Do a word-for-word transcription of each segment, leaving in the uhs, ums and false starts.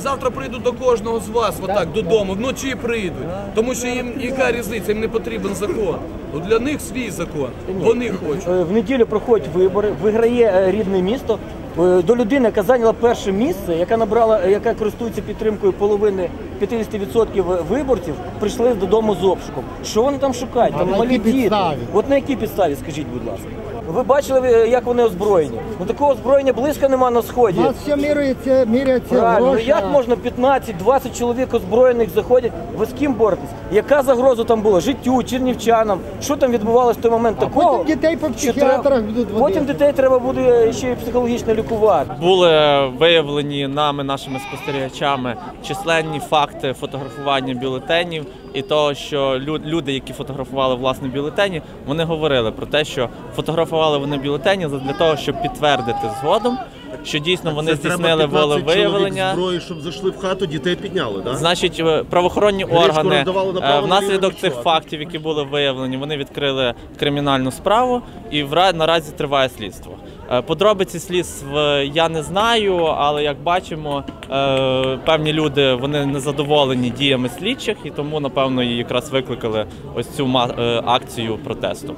завтра прийдуть до кожного з вас, отак, додому, вночі прийдуть. Тому що їм, яка різниця, їм не потрібен закон. От для них свій закон, вони хочуть. В неділю проходять вибори, виграє рідне місто. До людини, яка зайняла перше місце, яка набрала, яка користується підтримкою половини п'ятдесят відсотків виборців, прийшли додому з обшуком. Що вони там шукають? Там малі діти. От на якій підставі, скажіть, будь ласка. Ви бачили, як вони озброєні? Ну такого озброєння близько нема на Сході. У нас все міряється, міряється. Правильно, ну як можна п'ятнадцять-двадцять чоловік озброєних заходять? Ви з ким боретесь? Яка загроза там була? Життю, чернівчанам? Що там відбувалося в той момент а такого? Потім дітей по психіатрах будуть водити. Потім дітей треба буде ще й психологічно лікувати. Були виявлені нами, нашими спостерігачами, численні факти фотографування бюлетенів і того, що люди, які фотографували власне бюлетені, вони говорили про те, що фотографували вони бюлетені для того, щоб підтвердити згодом, що дійсно вони здійснили волевиявлення. Зброї, щоб зайшли в хату, дітей підняли, так? Значить, правоохоронні органи внаслідок цих фактів, які були виявлені, вони відкрили кримінальну справу і наразі триває слідство. Подробиці слідств я не знаю, але як бачимо, певні люди, вони не задоволені діями слідчих і тому, напевно, якраз викликали ось цю акцію протесту.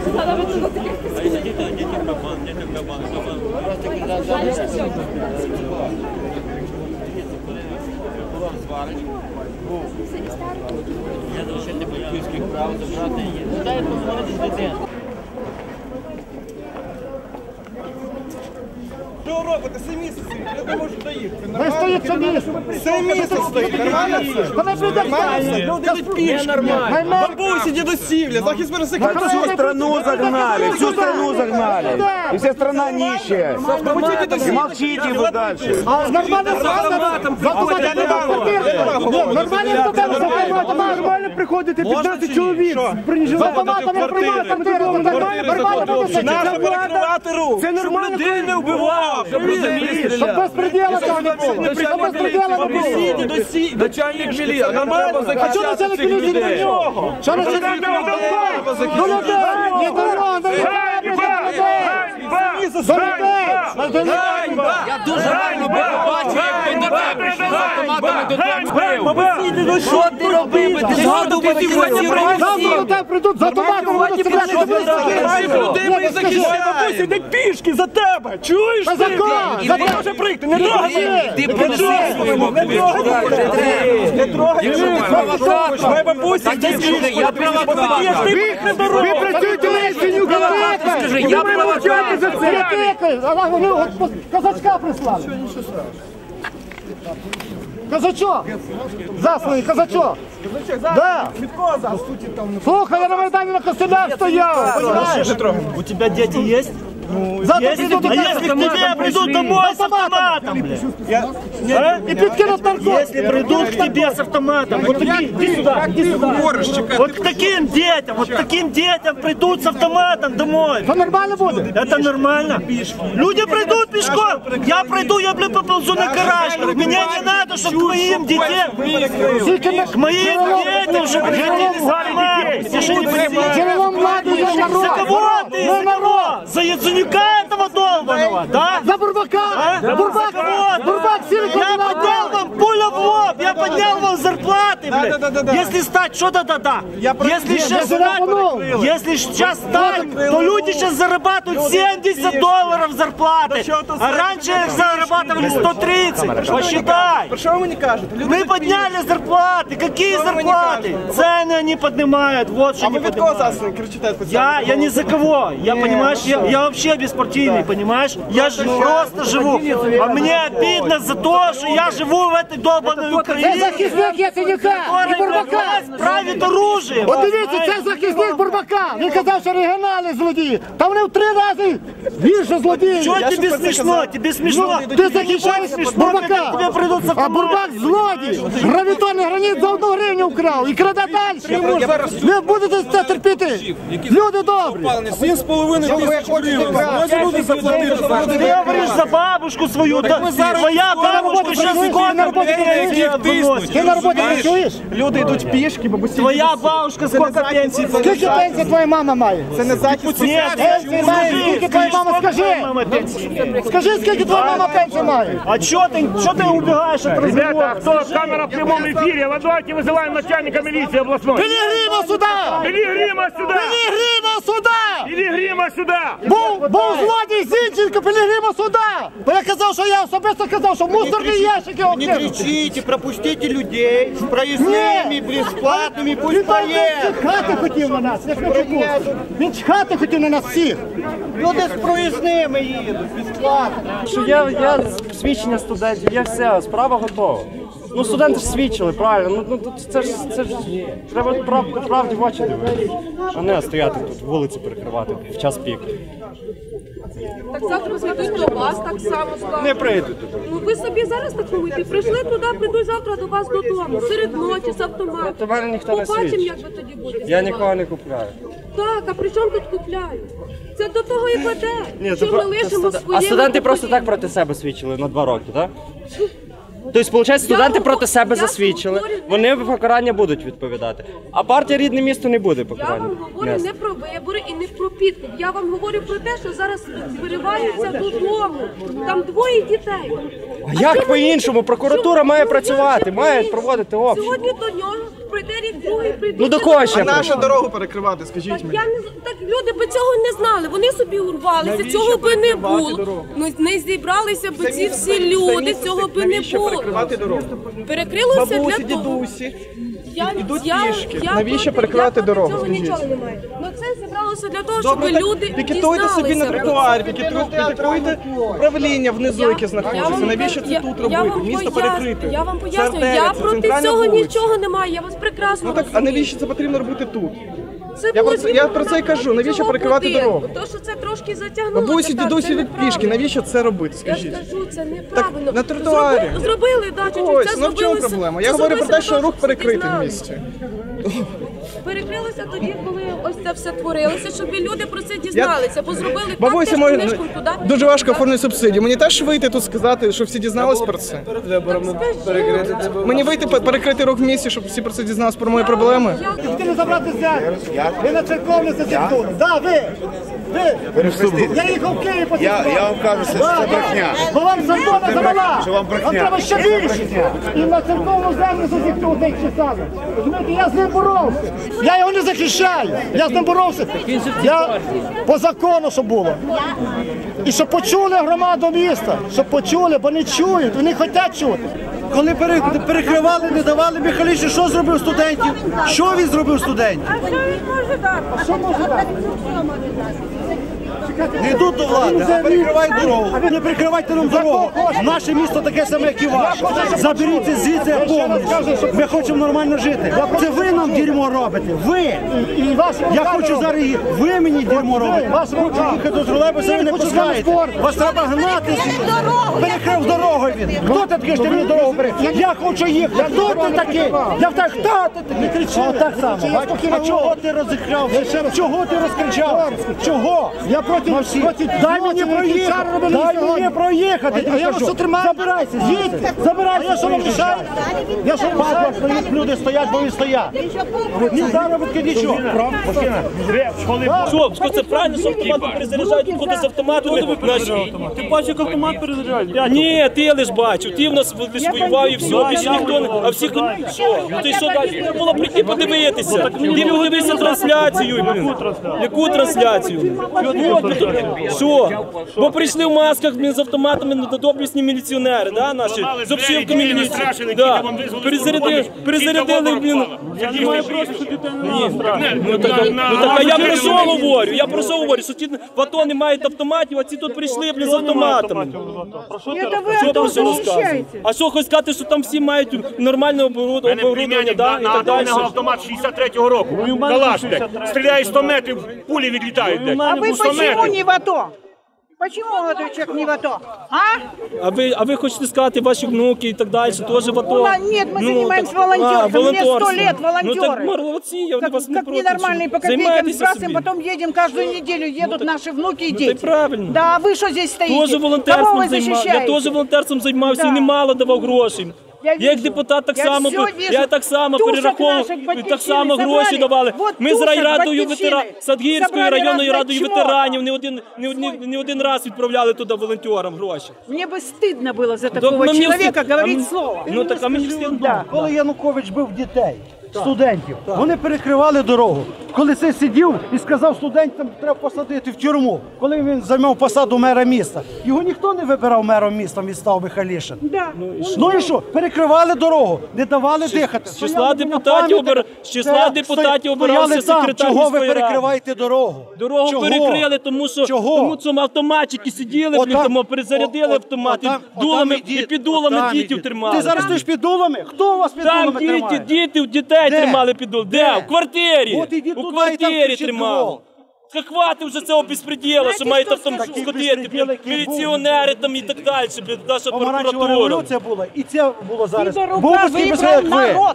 Що робите? Сім місяців, я не можу доїхати. Ви стоїть собі. Сім місяців стоїть, нормально це? Та не прийде. Люди йдуть пішки. Бабусі, дідусівля, захист пересекти. Всю страну загнали, всю страну загнали. И вся страна нищая. И молчите вы дальше. Нормально приходите, п'ятнадцять чоловік. З автоматами приймати. Наша перекривати рух. Це нормально. Людей не вбивав. Щоб безпреділа там не було. Щоб безпреділа не було. Начальник міліції, нам треба А чого начальник міліції до нього? Що начальник міліції до людей? До людей! Не до нього, до людей! До людей! Я дуже гарно бачив, як він до тебе прийшов з автоматами до тебе. Що ти робив? Ти згадував ті всі Завтра до тебе прийдуть з автоматами, будуть стріляти до Людей захищають. Бабусі, йде пішки за тебе. Чуєш ти? За тебе вже прийти, не трогай! Ти понеси своєму. Не трогай! Моя бабуся, я провокатор. Ви працюєте на Яценюка, Скажи, я провокатор. Казачка прислали. Казачок! Засланий казачок! Да! Слухай, я на Майдані на костелях стояв! У тебя дети есть? Завтра Если, придут а если к тебе придут домой с автоматом, блядь? А? И подкинут наркотики! Если придут к тебе с автоматом, вот таки, иди сюда, иди сюда. Вот к таким детям, вот к таким детям придут с автоматом домой. Это нормально будет? Это нормально. Люди придут пешком. Я пройду, я, блин, поползу на гараж. Мне не надо, чтобы к моим детям, к моим детям, чтобы ходили с автоматом. Ты же не понимаешь. За кого ты? За кого? За Яценюка этого долбаного, да? За Бурбака! А? Бурбак! Вот. Бурбак сильно Я поднял вам пуля в лоб, я поднял вам зарплаты, блядь. Если стать, что да-да-да? Если сейчас стать, если сейчас стать, то люди сейчас зарабатывают семьдесят долларов зарплаты. А раньше зарабатывали сто тридцать. Посчитай. Що ви мені кажете? Мы подняли зарплаты. Какие зарплаты? Цены они поднимают. Вот что А они ви від кого поднимают. зараз кричите? Я, я ни за кого. Я, понимаешь, я, я вообще беспартийный, понимаешь? Я же просто живу. А мне обидно за то, что я живу в этой долбанной Це Украине. захисник Яценюка і Бурбака! Правит оружие. От дивіться, це захисник Бурбака! Він казав, що регіонали злодії! Та вони в три рази більше злодії! Что тебе смешно? Тебе смешно? Ти захищаєш Бурбака! Тебе придут с А Бурбак злодій! Гравітонний граніт за одну гривню вкрав і краде далі! Ви будете це терпіти! Люди добрі! Сім з половиною тисяч гривень. Може люди заплатити? Ты говоришь за бабушку свою. Да, твоя бабушка сейчас сколько Ти на роботі працюєш? чуєш? Люди йдуть пішки, бабусі. Твоя бабушка сколько пенсій? Скільки пенсій твоя мама має? Це не захист. Пенсії має, скільки твоя мама, скажи? Скажи, скільки твоя мама пенсії має? А чо ти, чо ти убігаєш від розговору? Ребята, кто камера в прямом эфире? Вот давайте вызываем начальника милиции областной. Пілігрима сюди! Пилигрима сюда! Пілігрима сюди! Пилигрима сюда! Був, був злодій Зінченко, Пілігрима сюди! Бо я казав, що я особисто казав, що мусорні ящики Не кричите, пропустите людей с проездными, бесплатными, пусть Він поедут. чхати хотів на нас, як не чекати. Він чхати хотів на нас всіх. Люди з проїзними їдуть, безплатно. Що я, я свідчення студентів, я все, справа готова. Ну студенти ж свідчили, правильно, ну, ну це ж, це ж треба прав, правді в очі дивитися, а не стояти тут, вулиці перекривати в час пік. Так завтра зайдуть до вас, так само скажуть. Не прийдуть туди. Ну ви собі зараз так думаєте, прийшли туди, прийдуть завтра до вас додому, серед ночі, з автоматом. До мене ніхто не Побачимо, свідчить. як ви тоді будете. Я нікого не купляю. Так, а при чому тут купляють? Це до того і веде, Ні, що це ми про- лишимо це студ- своє. А студенти просто так проти себе свідчили на два роки, так? Тобто, виходить, студенти Я проти себе говорю- засвідчили, я вони в покарання будуть відповідати. А партія «Рідне місто» не буде Я покарання. вам говорю нести. не про вибори і не про підкуп. Я вам говорю про те, що зараз вириваються додому. Там двоє дітей. А як по-іншому? Прокуратура має працювати, має проводити обшук. Сьогодні до нього прийде рік другий, прийде. Ну до кого ще? А нашу прийде? дорогу перекривати, скажіть Так мені. я не так люди би цього не знали. Вони собі урвалися, цього би не було. Ну не зібралися б ці всі люди, цього би не Навіщо було. перекривати дорогу? Перекрилося Бабусі, для того. дідусі. Я, Ідуть я, пішки. я Навіщо проти- перекривати я проти дорогу, Цього скажіть? нічого немає. Ну це зібралося для того, Добре, щоб так люди пікетуйте собі на дізналися. тротуарі, пікетуйте, пікетуйте управління внизу, яке Я знаходиться. вам Навіщо кажу, це тут я- я робити? вам Місто поясню, перекрите. Я вам Це пояснюю, артерія, я це проти центральна цього вулиця. нічого не маю, я вас прекрасно Ну так, а розумію. навіщо це потрібно робити тут? Це Я було про це- я про це й зроблено кажу, навіщо цього перекривати будинку. дорогу? То, що це трошки затягнулося. Бабусі, так, дідусі це від неправильно. пішки, навіщо це робити, Я скажіть? скажу, це неправильно. на тротуарі. Зроби- Зробили, да, чуть-чуть, Ось, це ну в чому зробилося- проблема? це Я говорю про зробилося те, що для рух того, перекритий в дізналися. місті. Перекрилося тоді, коли ось це все творилося, щоб і люди про це дізналися, бо зробили так, Бабусі, теж може, книжку туди. дуже важко оформити субсидії. Мені теж вийти тут сказати, щоб всі дізнались про це. Мені вийти пе- перекрити рух в місті, щоб всі про це дізнались про мої проблеми. Хотіли забрати землю. Ви на церковне засідку. Да, ви. Ви. Я їхав в Київ по цій Я- я вам кажу, це- Да, це брехня. Бо вам зарплата замала. Що вам брехня. Вам треба ще більше. І на церковну землю засікнути їх часами. Розумієте, я з ним боровся. Я його не захищаю. Я з ним боровся. Я по закону, щоб було. І щоб почули громаду міста. Щоб почули, бо не чують. Вони хочуть чути. Коли пере- перекривали, не давали Михайліше, що зробив студентів? Що він зробив студентів? А що він може дати? А що може дати? Не йдуть до влади, а перекривають дорогу. Не перекривайте нам дорогу. Наше місто таке саме, як і ваше. Заберіться звідси повністю. Ми хочемо нормально жити. Це ви нам дерьмо робите. Ви. І ваші Я хочу зараз їх. Ви мені дерьмо робите. Вас Хочу їхати з тролейбуса, ви не пускаєте. Вас треба гнати. Перекрив дорогу він. Хто ти такий, що ти мені дорогу перекрив? Я хочу їхати. Хто ти такий? Я так, хто ти? Не кричи. Так само. А чого ти розіграв? Чого ти розкричав? Чого? Я проти всіх. Дай мені проїхати. Дай мені проїхати. А я вас що тримаю? Забирайся, їдь. Забирайся. Я що вам мішаю? Я що вам мішаю? Стоїть, люди стоять, бо вони стоять. Ні, зараз ви нічого. Що, що це правильно, що автомати перезаряджають куди з автоматами? Ти бачиш, як автомат перезаряджають? Ні, ти лиш бачив, ти в нас лиш воював і все, більше ніхто не... А всі, що? Ти що далі? Треба було прийти подивитися. Ти подивися трансляцію, блін. Яку трансляцію? Що? Бо прийшли в масках, блін, з автоматами, ну, доблесні міліціонери, да, наші? З обшивками міліції. Да. Перезарядили, перезарядили, блін. Ні. Ну так, ну так, а я про що говорю? Я про що говорю? Що ті в АТО не мають автоматів, а ці тут прийшли, блін, з автоматами. Що про що розказуєте? А що, хоч сказати, що там всі мають нормальне оборудовання, да, і так далі? Автомат шістдесят третього року. Калаш, блядь. Стріляє сто метрів, пулі відлітають, блядь. А вы сто почему метрів. не в АТО? Почему молодой человек не в АТО? А? А ви, а ви хочете сказати, ваші внуки і так далі, теж в АТО? Ну, нет, мы занимаемся так- волонтерством. а, Мне сто волонтерством. лет волонтеры. Ну так молодці, я Как, вас не как проти. ненормальные по копейкам Займайтеся сбрасываем, собі. потом едем каждую неделю, едут наши внуки и Ну, дети. так правильно. Да, а вы что здесь стоите? Теж Кого волонтерством вы займався. Я защищаете? теж волонтерством займався Да. і немало давав грошей. Я Я як вижу. депутат так Я само, всё б- вижу. я так само Тушок перераховував, наших так батьківщини само гроші забрали. давали. Вот Ми з тушок райрадою батьківщини ветера... Садгірської забрали районної раз радою на ветеранів не один, не, не, не один раз відправляли туди волонтерам гроші. Мне бы стыдно было за Так, такого ну, мені человека всі- говорить а м- слово. Ну так, а мені всі... Да. Коли Янукович бив дітей, студентів, вони перекривали дорогу. Коли це сидів і сказав, студентам треба посадити в тюрму, коли він займав посаду мера міста, його ніхто не вибирав мером міста, відстав Михайлішин. Да. Ну і що? Перекривали дорогу, не давали дихати. З числа депутатів, обир... з числа депутатів обирався секретар Чого ви міської ради. перекриваєте дорогу? Дорогу Чого? перекрили, тому що, Чого? тому що автоматчики сиділи, блін, Отам- тому перезарядили о- о- автомат, і отам- дулами, отам і і діт- під дулами отам і дітів діт. тримали. Ти зараз стоїш під дулами? Хто у вас під Там дулами діти, тримає? діти, дітей Де? тримали під дул. Де? Де? В квартирі. От ідіть У туди і там квартирі кричіть тримали. гол. Та хватить вже цього безпреділу, що мають там Такий сходити, безпреділ, блін, який був. міліціонери там і так далі, блін, наша Помаранчева прокуратура. революція була, і це було зараз. Федорука Бубовський безпреділ, як выбрал ви. народ.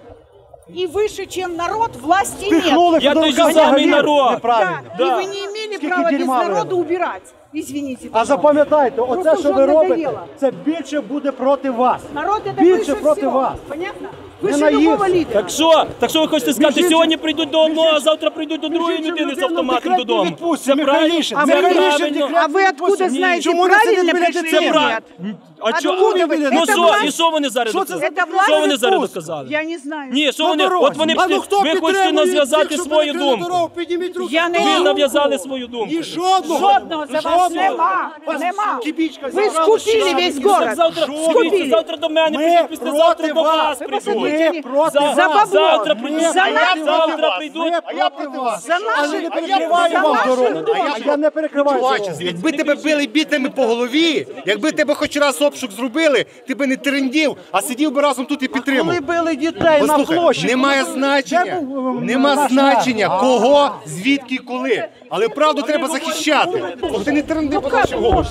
И выше, чем народ, власти Пихнули нет. Я той Федорука же самий взагалі народ. неправильно. Да. Да. И вы не имели Скільки права без дерьма ви народа робите? убирать. Извините. А пожалуйста. запам'ятайте, оце, Просто що вже ви робите, надоело. це більше буде проти вас. Народ это Більше выше проти всего. вас. Понятно? Не Выше наївся. любого лидера. Так що? Так що ви хочете сказати, іншим- сьогодні прийдуть до одного, а завтра прийдуть до другої іншим людини з людину автоматом декретну додому? відпустці, Це правильно? Михайлішин. А Це вы, правильно. а вы откуда знаете, Чому не правильно сидить біля пришли дитини? или Це нет? правильно. А чо- Откуда вы? Ну Это що, власть? і що вони зараз Що це за доказали? Это власть? Що вони зараз відпустці? доказали? Я не знаю. Ні, що На вони, дорозі. от вони А ну пішли, хто ви хочете підтримує нав'язати тих, що свою перекрили думку. дорогу? Підніміть руки. Я не Ви вірю. нав'язали свою думку. Ні жодного. Жодного за вас Жодного. нема. Вас Нема. кібічка Ви зібрала, скупили що весь ви- город. Так завтра, Скупили. дивіться, завтра до мене Ми прийдуть, післязавтра проти до вас. вас Ви прийдуть. посмотрите, Ми проти За- вас. За бабло. Завтра прийдуть, За нас. завтра прийдуть. Ми проти вас. За Але наші- не перекриваю за вам наші дорогу. дороги. А я не перекриваю дорогу. Якби тебе били бітами по голові, якби тебе хоч раз обшук зробили, ти би не трендів, а сидів би разом тут і підтримав. Коли били дітей на Послухай, площі. немає Де значення, був, е, нема наш значення, мер? кого, звідки, коли. Але правду треба захищати. Слухай, ти не тренди по нашому голосу.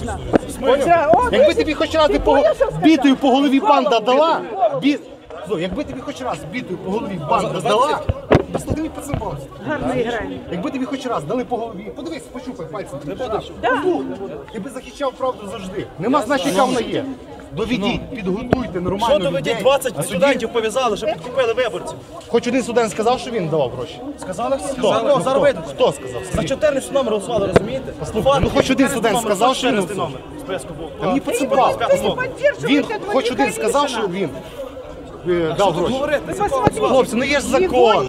Якби тобі хоч раз по бітою по голові банда дала, бі... Слухай, якби тобі хоч раз бітою по голові банда дала, послухай мені поцимбався. Гарно граємо. Якби тобі хоч раз дали по голові, подивись, пощупай пальцем. Послухай, ти би захищав правду завжди. Нема значення, яка вона є. Доведіть, підготуйте нормально Що людей. доведіть? двадцять А тоді- студентів пов'язали, щоб підкупили виборців. Хоч один студент сказав, що він давав гроші? Сказали всі? Хто? Сказали, Ну, зараз хто? вийде. Хто сказав? За чотирнадцять номер голосували, розумієте? Послухай, ну хоч один студент сказав, що він чотирнадцятий голосував. номер в списку був. Та мені поціпав. Він хоч один сказав, що він е, дав гроші. Хлопці, ну є ж закон.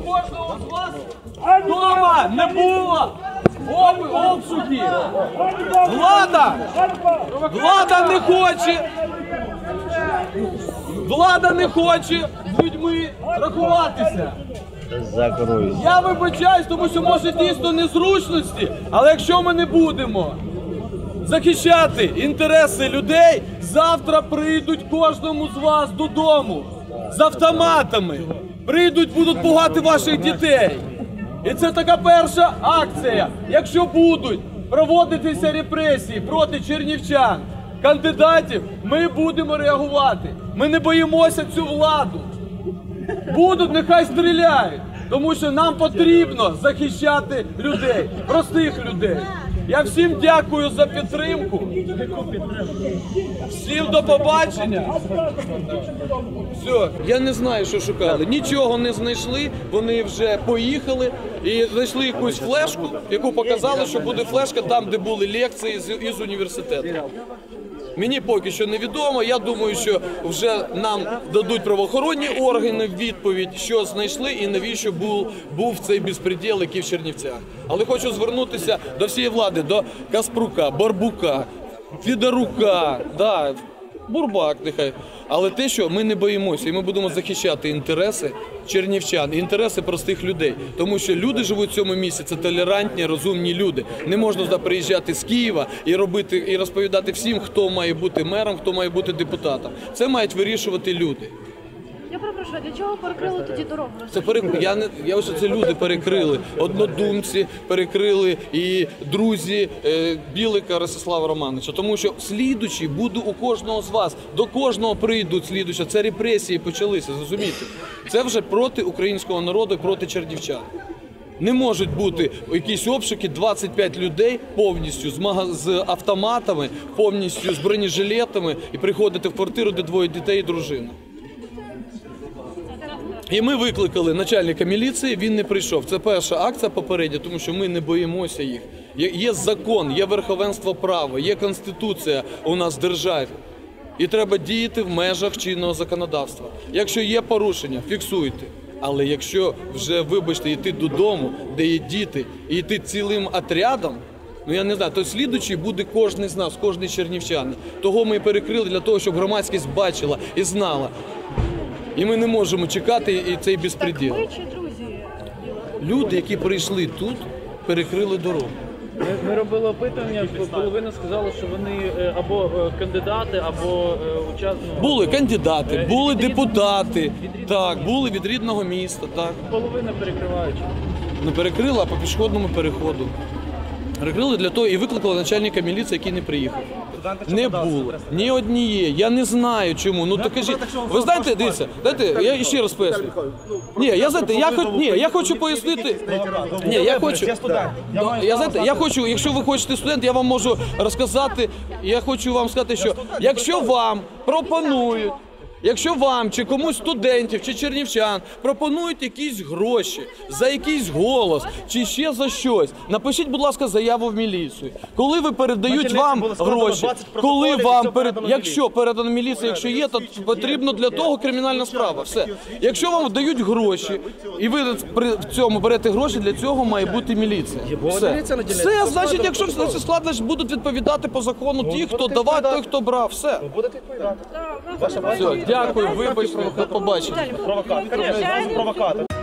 Дома не було об- обшуків. Влада! Влада не хоче. Влада не хоче з людьми рахуватися. Я вибачаюсь, тому що може дійсно незручності, але якщо ми не будемо захищати інтереси людей, завтра прийдуть кожному з вас додому з автоматами. Прийдуть, будуть пугати ваших дітей. І це така перша акція. Якщо будуть проводитися репресії проти чернівчан, кандидатів, ми будемо реагувати. Ми не боїмося цю владу. Будуть, нехай стріляють. Тому що нам потрібно захищати людей, простих людей. Я всім дякую за підтримку. Всім до побачення. Все, я не знаю, що шукали. Нічого не знайшли, вони вже поїхали і знайшли якусь флешку, яку показали, що буде флешка там, де були лекції з, із університету. Мені поки що невідомо, я думаю, що вже нам дадуть правоохоронні органи відповідь, що знайшли і навіщо був, був цей безпреділ, який в Чернівцях. Але хочу звернутися до всієї влади, до Каспрука, Барбука, Федорука, да, Бурбак нехай. Але те, що ми не боїмося і ми будемо захищати інтереси чернівчан, інтереси простих людей. Тому що люди живуть в цьому місці, це толерантні, розумні люди. Не можна туди приїжджати з Києва і робити, і розповідати всім, хто має бути мером, хто має бути депутатом. Це мають вирішувати люди. Я перепрошую, для чого перекрили тоді дорогу? Це перек... я не я ось це люди перекрили, однодумці перекрили і друзі е, Білика Ростислава Романовича. Тому що слідучі буде у кожного з вас, до кожного прийдуть слідучі. Це репресії почалися, зрозумієте? Це вже проти українського народу, проти чернівчан. Не можуть бути якісь обшуки, двадцять п'ять людей повністю з, мага... з автоматами, повністю з бронежилетами і приходити в квартиру, де двоє дітей і дружина. І ми викликали начальника міліції, він не прийшов. Це перша акція попередня, тому що ми не боїмося їх. Є, є закон, є верховенство права, є конституція у нас в державі. І треба діяти в межах чинного законодавства. Якщо є порушення, фіксуйте. Але якщо вже, вибачте, йти додому, де є діти, і йти цілим отрядом, ну я не знаю, то слідуючий буде кожен з нас, кожен чернівчанин. Того ми і перекрили для того, щоб громадськість бачила і знала. І ми не можемо чекати і цей безпреділ. Ви чи друзі? Люди, які прийшли тут, перекрили дорогу. Ми, ми робили опитування, половина сказала, що вони е, або е, кандидати, або е, учасники. Були кандидати, були депутати, так, були від рідного міста, так. Половина перекривають. Не перекрили, а по пішохідному переходу. Перекрили для того і викликали начальника міліції, який не приїхав. Не було. Ні однієї. Я не знаю чому. Ну то кажіть. Ви знаєте, дивіться, дайте, я ще раз поясню. Ні, я знаєте, я хоч ні, я хочу пояснити. Ні, я хочу. Ну, я знаєте, я хочу, якщо ви хочете студент, я вам можу розказати. Я хочу вам сказати, що якщо вам пропонують, якщо вам, чи комусь студентів, чи чернівчан пропонують якісь гроші за якийсь голос, чи ще за щось, напишіть, будь ласка, заяву в міліцію. Коли ви передають вам гроші, коли вам, перед... якщо передано міліції, якщо є, то потрібно для того кримінальна справа. Все. Якщо вам дають гроші, і ви в цьому берете гроші, для цього має бути міліція. Все. Все, значить, якщо все складно, будуть відповідати по закону ті, хто давав, той, хто брав. Все. Все. Дякую, вибачте, до побачення. Провокатор.